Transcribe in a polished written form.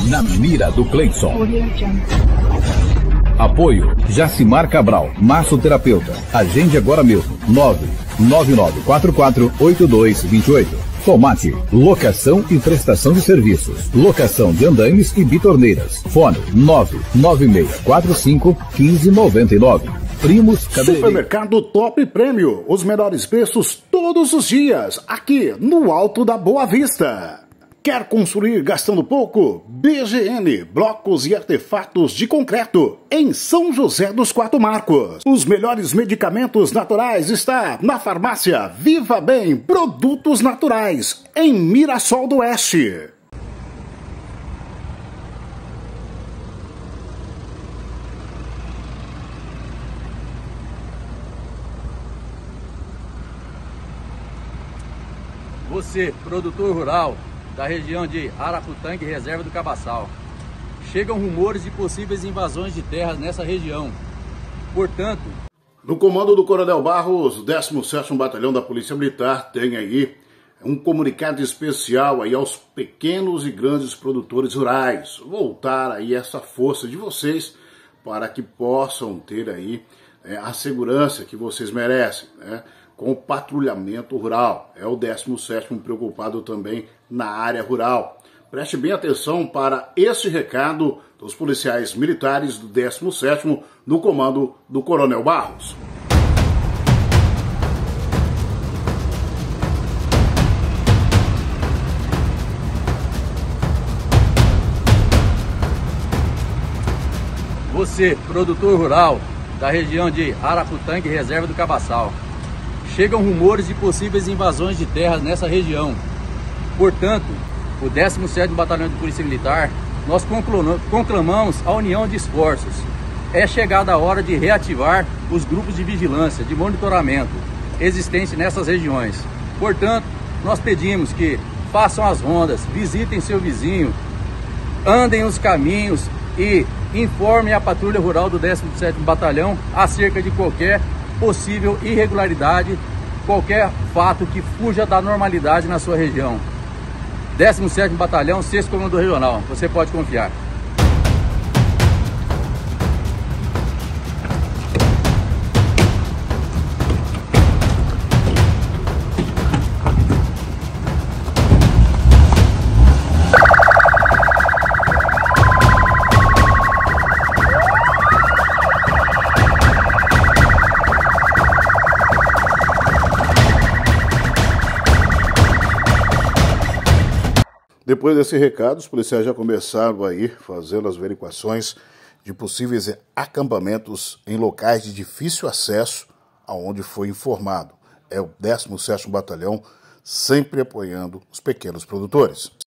Na mira do Cleison. Apoio Jacimar Cabral, massoterapeuta. Agende agora mesmo. 999448228. Tomate, locação e prestação de serviços. Locação de andaimes e bitorneiras. Fone 996451599. Primos Cabeleireiro. Supermercado Top Prêmio. Os melhores preços todos os dias. Aqui no Alto da Boa Vista. Quer construir gastando pouco? BGN, blocos e artefatos de concreto, em São José dos Quatro Marcos. Os melhores medicamentos naturais está na farmácia Viva Bem Produtos Naturais, em Mirassol do Oeste. Você, produtor rural, da região de Araputanga e Reserva do Cabaçal. Chegam rumores de possíveis invasões de terras nessa região. Portanto... No comando do Coronel Barros, o 17º Batalhão da Polícia Militar tem aí um comunicado especial aí aos pequenos e grandes produtores rurais. Voltar aí essa força de vocês para que possam ter aí a segurança que vocês merecem, né? Com o patrulhamento rural. É o 17º preocupado também na área rural. Preste bem atenção para esse recado dos policiais militares do 17º no comando do Coronel Barros. Você, produtor rural, da região de Araputanga e Reserva do Cabaçal. Chegam rumores de possíveis invasões de terras nessa região. Portanto, o 17º Batalhão de Polícia Militar, nós conclamamos a união de esforços. É chegada a hora de reativar os grupos de vigilância, de monitoramento existentes nessas regiões. Portanto, nós pedimos que façam as rondas, visitem seu vizinho, andem os caminhos e informem a Patrulha Rural do 17º Batalhão acerca de qualquer possível irregularidade, qualquer fato que fuja da normalidade na sua região. 17º Batalhão, 6º Comando Regional, você pode confiar. Depois desse recado, os policiais já começaram aí fazendo as averiguações de possíveis acampamentos em locais de difícil acesso aonde foi informado. É o 17º Batalhão sempre apoiando os pequenos produtores.